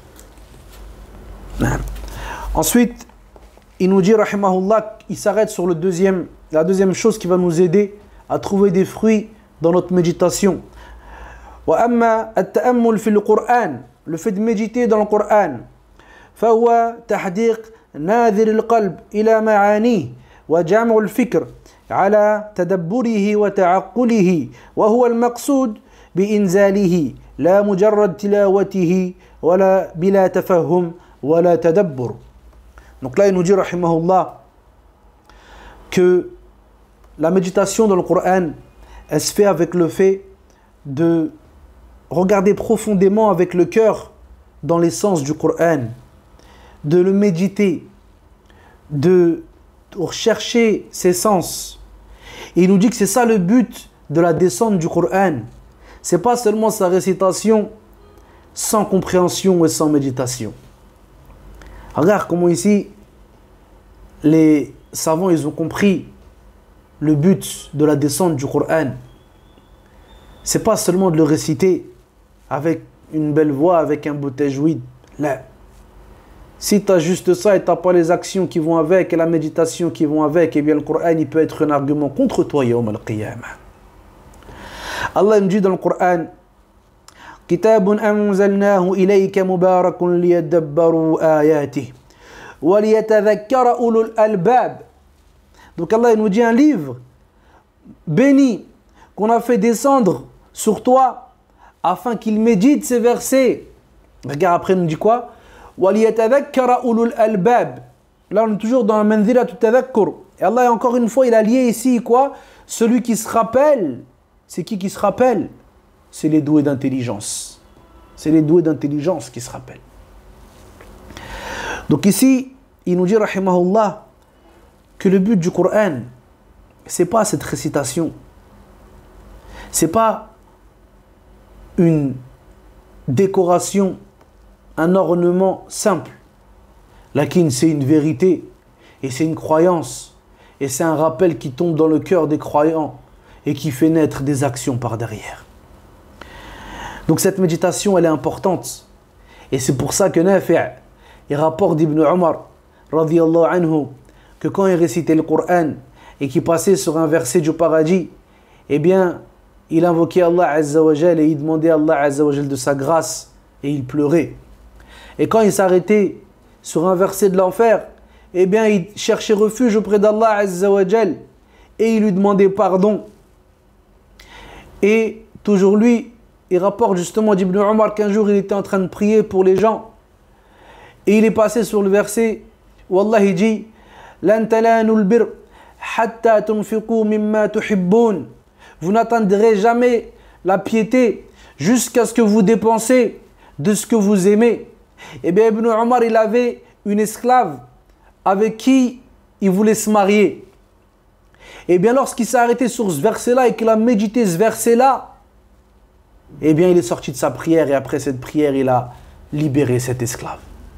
Ensuite, il nous dit, rahimahullah, il s'arrête sur le deuxième, la deuxième chose qui va nous aider à trouver des fruits dans notre méditation. Wa amma at-ta'ammul fi al-Qur'an, le fait de méditer dans le Coran, فهو تحديق ناذر القلب إلى معانيه وجمع الفكر على تدبره وتعقله وهو المقصود بإنزاله لا مجرد تلاوته ولا بلا تفهم ولا تدبر. Donc là il nous dit rahimahullah que la méditation dans le Coran elle se fait avec le fait de regarder profondément avec le cœur dans l'essence du Coran, de le méditer, de rechercher ses sens. Et il nous dit que c'est ça le but de la descente du Coran. C'est pas seulement sa récitation sans compréhension et sans méditation. Regarde comment ici les, savants, ils ont compris le but de la descente du Coran. C'est pas seulement de le réciter avec une belle voix, avec un beau tajwid. Là. Si tu as juste ça et tu n'as pas les actions qui vont avec et la méditation qui vont avec, eh bien le Coran, il peut être un argument contre toi, yawm al-qiyamah. Allah nous dit dans le Coran, كتاب أنزلناه إليك مبارك ليدبروا آياته وليتذكر أولو الألباب. Donc Allah nous dit un livre béni qu'on a fait descendre sur toi afin qu'il médite ces versets. Regarde après, il nous dit quoi? وَلِيَتَذَكَّرَ أُولُو الْأَلْبَابِ. Là on est toujours dans la manzila tu tadhakkur. Et Allah encore une fois il a lié ici quoi? Celui qui se rappelle. C'est qui qui se rappelle? C'est les doués d'intelligence. C'est les doués d'intelligence qui se rappellent. Donc ici il nous dit rahimahullah que le but du Coran, c'est pas cette récitation, c'est pas une décoration, un ornement simple. Lakin, c'est une vérité et c'est une croyance et c'est un rappel qui tombe dans le cœur des croyants et qui fait naître des actions par derrière. Donc cette méditation, elle est importante et c'est pour ça que Nafi' il rapporte d'Ibn Umar radiyallahu anhu que quand il récitait le Coran et qu'il passait sur un verset du paradis, eh bien, il invoquait Allah Azza wa Jal et il demandait à Allah Azza wa Jal de sa grâce et il pleurait. Et quand il s'arrêtait sur un verset de l'enfer, eh bien, il cherchait refuge auprès d'Allah Azza wa Jal et il lui demandait pardon. Et toujours lui, il rapporte justement d'Ibn Umar qu'un jour il était en train de prier pour les gens et il est passé sur le verset où Allah il dit لن تنالوا البر حتى تنفقوا مما تحبون. Vous n'atteindrez jamais la piété jusqu'à ce que vous dépensez de ce que vous aimez. Et bien Ibn Umar il avait une esclave avec qui il voulait se marier. Et bien lorsqu'il s'est arrêté sur ce verset-là et qu'il a médité ce verset-là, et bien il est sorti de sa prière et après cette prière il a libéré cet esclave.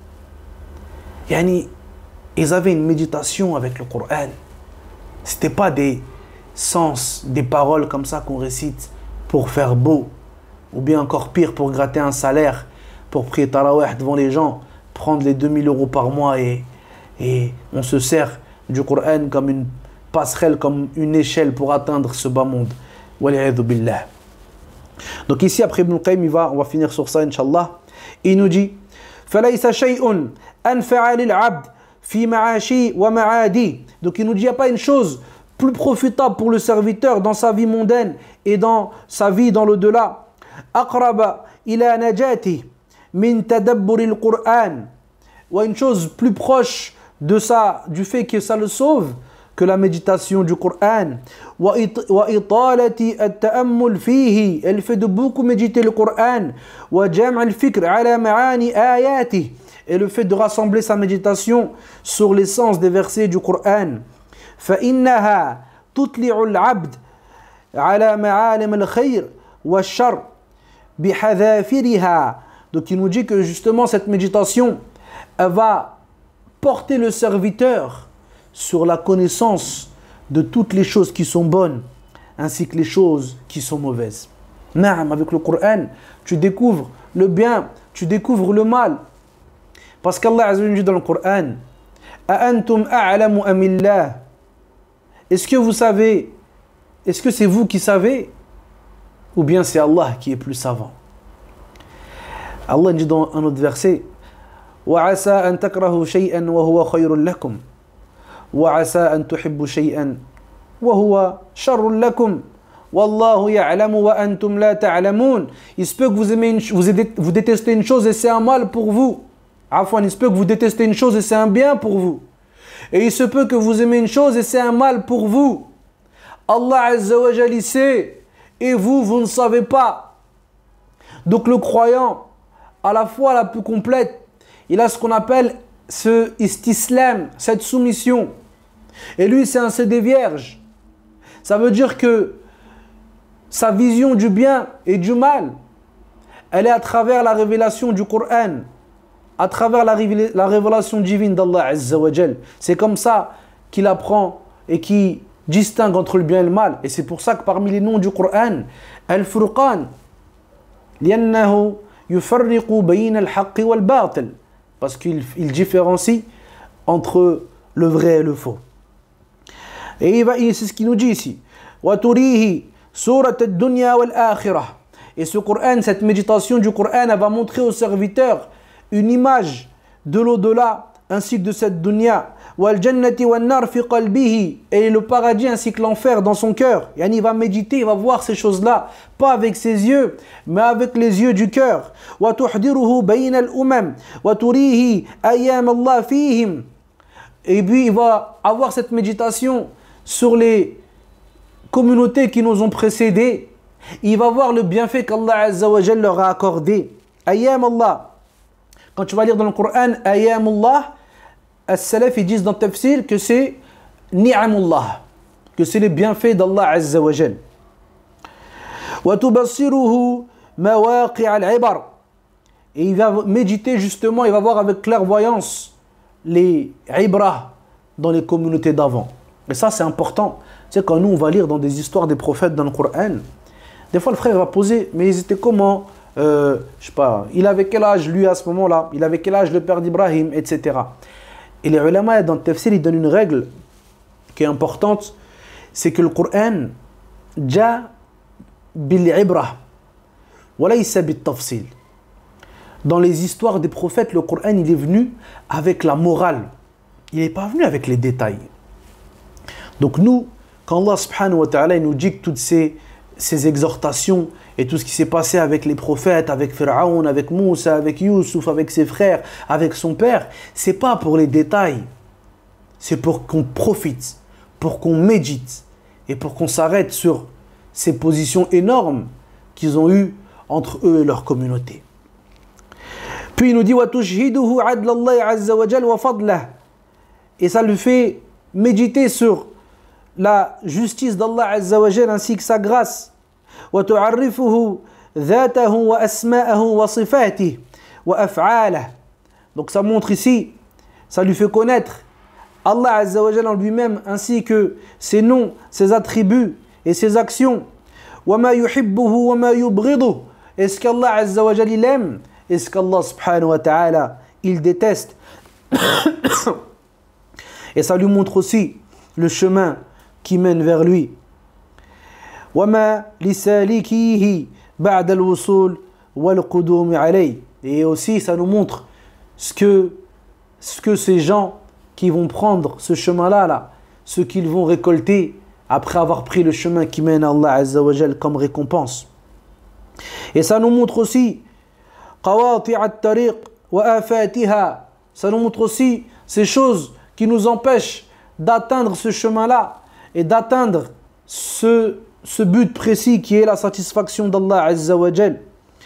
Yani, ils avaient une méditation avec le Coran. Ce n'était pas des sens, des paroles comme ça qu'on récite pour faire beau. Ou bien encore pire, pour gratter un salaire, pour prier Tarawih devant les gens, prendre les deux mille euros par mois et, et on se sert du Coran comme une passerelle, comme une échelle pour atteindre ce bas monde. Wal'iyadhu billah. Donc ici, après Ibn Qayyim, il va, on va finir sur ça, Inch'Allah. Il nous dit فَلَيْسَ شَيْءٌ أَنْفَعَ لِلْعَبْدِ fi ma'ashi wa ma'adi. Donc il nous dit il n'y a pas une chose plus profitable pour le serviteur dans sa vie mondaine et dans sa vie dans l'au-delà. Aqraba ila najati min tadabburi al-Qur'an. Ou une chose plus proche de ça, du fait que ça le sauve que la méditation du Coran. Wa italati at-ta'ammul fihi. Elle fait de beaucoup méditer le Coran. Wa jam' al-fikr ala ma'ani ayati. Et le fait de rassembler sa méditation sur l'essence des versets du Coran. فَإِنَّهَا تُطْلِعُ الْعَبْدِ عَلَى مَعَالِمِ الْخَيْرِ وَالشَّرِّ بِحَذَافِرِهَا. Donc il nous dit que justement cette méditation, elle va porter le serviteur sur la connaissance de toutes les choses qui sont bonnes, ainsi que les choses qui sont mauvaises. Naam, avec le Coran, tu découvres le bien, tu découvres le mal. Parce qu'Allah Azza wa Jalla dit dans le Coran, أَأَنْتُمْ أَعْلَمُ أَمِ اللَّهِ. Est-ce que vous savez, est-ce que c'est vous qui savez, ou bien c'est Allah qui est plus savant? Allah dit dans un autre verset, وَعَسَىٰ أَن تَكْرَهُ شَيْئًا وَهُوَ خَيْرٌ لَكُمْ وَعَسَىٰ أَن تُحِبُّ شَيْئًا وَهُوَ شَرٌ لَكُمْ وَاللَّهُ يَعْلَمُ وَأَنْتُمْ لَا تَعْلَمُونَ. Il se peut que vous, aimez une, vous, vous détestez une chose et c'est un mal pour vous. Afwan, il se peut que vous détestez une chose et c'est un bien pour vous. Et il se peut que vous aimez une chose et c'est un mal pour vous. Allah Azza wa Jalla sait et vous, vous ne savez pas. Donc le croyant, à la fois la plus complète, il a ce qu'on appelle ce istislam, cette soumission. Et lui, c'est un C D vierge. Ça veut dire que sa vision du bien et du mal, elle est à travers la révélation du Coran, à travers la, la révélation divine d'Allah Azza wa Jal. C'est comme ça qu'il apprend et qui distingue entre le bien et le mal. Et c'est pour ça que parmi les noms du Coran, Al-Furqan, لأنه يفرق بين الحق والباطل, parce qu'il il différencie entre le vrai et le faux. Et, il va, et c'est ce qu'il nous dit ici. وَتُرِيهِ سُورَةَ الدُّنْيَا وَالْآخِرَةِ. Et ce Coran, cette méditation du Coran, elle va montrer aux serviteurs une image de l'au-delà ainsi que de cette dunya. وَالْجَنَّةِ وَالنَّارِ فِي قَلْبِهِ. Et le paradis ainsi que l'enfer dans son cœur. Yani, il va méditer, il va voir ces choses-là, pas avec ses yeux, mais avec les yeux du cœur. وَتُحْضِرُهُ بَيْنَ الْأُمَمِ وَتُرِيهِ أَيَّامَ اللَّهِ فِيهِمْ. Et puis il va avoir cette méditation sur les communautés qui nous ont précédés. Il va voir le bienfait qu'Allah Azza wa Jalla leur a accordé. Ayyam Allah. Quand tu vas lire dans le Coran Ayyam Allah, as-salaf ils disent dans le tafsir que c'est ni'amullah, que c'est les bienfaits d'Allah Azza wa Jalla. Wa tubassiruhu mawaqi' al-ibar. Et il va méditer justement, il va voir avec clairvoyance les ibras dans les communautés d'avant. Et ça c'est important. Tu sais, quand nous on va lire dans des histoires des prophètes dans le Coran, des fois le frère va poser, mais ils étaient comment, euh, je sais pas, il avait quel âge lui à ce moment-là, il avait quel âge le père d'Ibrahim, et cetera. Et les ulama dans le tafsir ils donnent une règle qui est importante, c'est que le Coran ja bil ibra wa laysa bit tafsil. Dans les histoires des prophètes, le Coran il est venu avec la morale. Il n'est pas venu avec les détails. Donc nous, quand Allah subhanahu wa ta'ala nous dit que toutes ces, ces exhortations et tout ce qui s'est passé avec les prophètes, avec Pharaon, avec Moussa, avec Youssouf, avec ses frères, avec son père, c'est pas pour les détails. C'est pour qu'on profite, pour qu'on médite et pour qu'on s'arrête sur ces positions énormes qu'ils ont eues entre eux et leur communauté. Puis il nous dit وَتُشْهِدُهُ عَدْلَ اللَّهِ عَزَّ وَجَلَّ وَفَضْلَهُ. Et ça lui fait méditer sur la justice d'Allah Azza wa Jalla ainsi que sa grâce. وَتُعَرِّفُهُ ذَاتَهُ وَأَسْمَاءَهُ وَصِفَاتِهِ وَأَفْعَالَهُ. Donc ça montre ici, ça lui fait connaître Allah Azza wa Jalla en lui-même ainsi que ses noms, ses attributs et ses actions. وَمَا يُحِبُّهُ وَمَا يُبْغِضُهُ. Est-ce qu'Allah Azza wa Jalla il aime? Est-ce qu'Allah subhanahu wa ta'ala il déteste? Et ça lui montre aussi le chemin qui mène vers lui. وَمَا لِسَالِكِيهِ بَعْدَ الْوُصُولِ وَالْقُدُومِ عَلَيْهِ. Et aussi ça nous montre ce que, ce que ces gens qui vont prendre ce chemin-là, là, ce qu'ils vont récolter après avoir pris le chemin qui mène à Allah Azza wa Jal comme récompense. Et ça nous montre aussi قواطع الطريق وآفاتها. Ça nous montre aussi ces choses qui nous empêchent d'atteindre ce chemin-là et d'atteindre ce, ce but précis qui est la satisfaction d'Allah Azza wa Jal.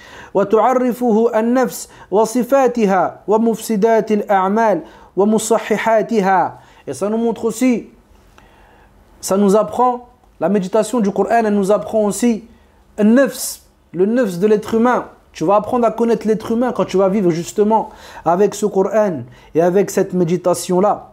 وتعرفه النفس وصفاتها ومفسدات الأعمال ومصححاتها. Et ça nous montre aussi, ça nous apprend, la méditation du Coran, elle nous apprend aussi le nafs, le nafs de l'être humain. Tu vas apprendre à connaître l'être humain quand tu vas vivre justement avec ce Coran et avec cette méditation-là.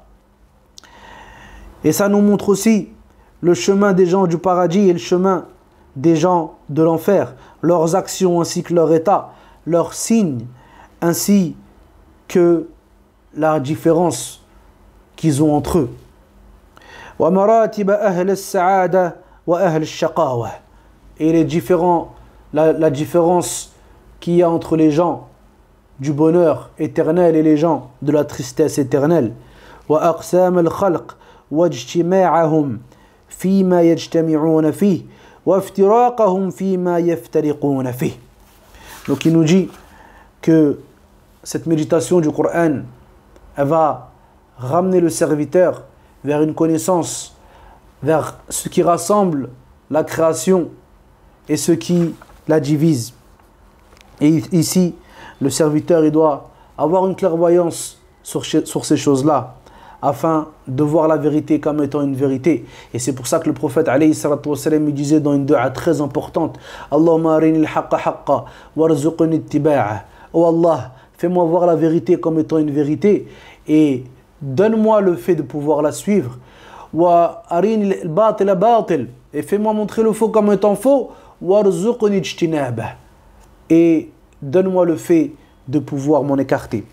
Et ça nous montre aussi le chemin des gens du paradis et le chemin des gens de l'enfer, leurs actions ainsi que leur état, leurs signes, ainsi que la différence qu'ils ont entre eux. وَمَرَاتِبَ أَهْلِ السَّعَادَةِ وَأَهْلِ الشَّقَاوَةِ. Et les différents, la, la différence qu'il y a entre les gens du bonheur éternel et les gens de la tristesse éternelle. وأقسام الخلق واجتماعهم فيما يجتمعون فيه وافتراقهم فيما يفترقون فيه. Donc il nous dit que cette méditation du Coran, elle va ramener le serviteur vers une connaissance, vers ce qui rassemble la création et ce qui la divise. Et ici, le serviteur il doit avoir une clairvoyance sur, sur ces choses-là, afin de voir la vérité comme étant une vérité. Et c'est pour ça que le prophète alayhi salatu wa salam, il disait dans une dua très importante: Allahumma arini al-haqqa haqqa warzuqni ittiba'a. Oh Allah, fais-moi voir la vérité comme étant une vérité et donne-moi le fait de pouvoir la suivre. wa arini al-batil batil, et fais-moi montrer le faux comme étant faux, warzuqni ijtinabah, et donne-moi le fait de pouvoir m'en écarter.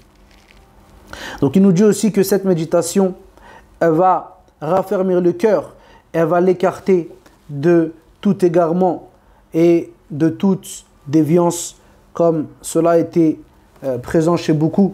Donc il nous dit aussi que cette méditation, elle va raffermir le cœur, elle va l'écarter de tout égarement et de toute déviance, comme cela a été euh, présent chez beaucoup.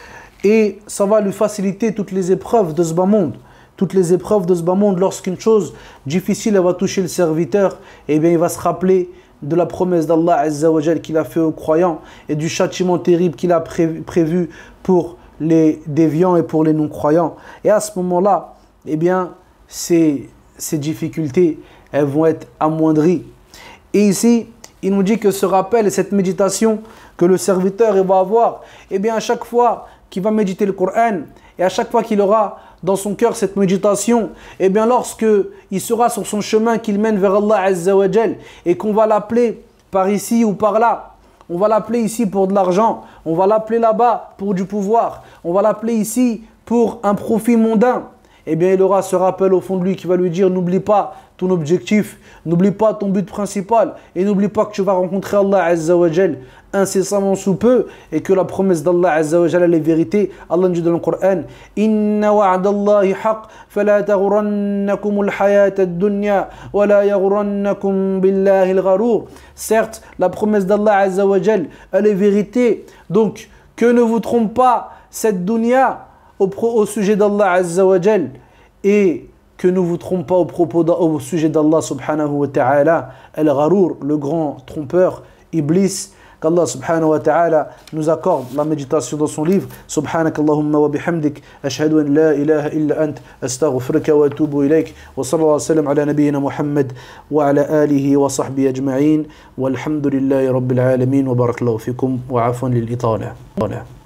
Et ça va lui faciliter toutes les épreuves de ce bas monde. Toutes les épreuves de ce bas monde, lorsqu'une chose difficile elle va toucher le serviteur, eh bien il va se rappeler de la promesse d'Allah Azza wa Jal qu'il a fait aux croyants et du châtiment terrible qu'il a prévu, prévu pour les déviants et pour les non-croyants. Et à ce moment-là, eh bien, ces, ces difficultés, elles vont être amoindries. Et ici, il nous dit que ce rappel et cette méditation que le serviteur il va avoir, eh bien, à chaque fois qu'il va méditer le Coran et à chaque fois qu'il aura dans son cœur cette méditation, eh bien, lorsque il sera sur son chemin qu'il mène vers Allah Azza wa Jal et qu'on va l'appeler par ici ou par là, on va l'appeler ici pour de l'argent, on va l'appeler là-bas pour du pouvoir, on va l'appeler ici pour un profit mondain, eh bien il aura ce rappel au fond de lui qui va lui dire: n'oublie pas ton objectif, n'oublie pas ton but principal et n'oublie pas que tu vas rencontrer Allah Azza wa Jal incessamment sous peu et que la promesse d'Allah Azza wa Jal est vérité. Allah nous dit dans le Coran: Inna wa'dallahi haqq fala taghrannakum al-hayat ad-dunya wa la yaghrannakum billahi al-gharur. Certes, la promesse d'Allah Azza wa Jal, elle est vérité. Donc, que ne vous trompe pas cette dunya au, pro, au sujet d'Allah Azza wa Jal, et que ne vous trompe pas au, propos au sujet d'Allah subhanahu wa ta'ala, al-gharur, le grand trompeur, Iblis. Qu'Allah subhanahu wa ta'ala nous accorde la méditation dans son livre. Subhanakallahumma wa bihamdik, ashhadu an la ilaha illa ant, astaghfiruka wa atubu ilayk, wa sallallahu wa sallam ala nabiyyina Muhammad wa ala alihi wa sahbihi ajma'in, walhamdulillahi rabbil alamin, wa barakallahu fikum wa afwan lil itala.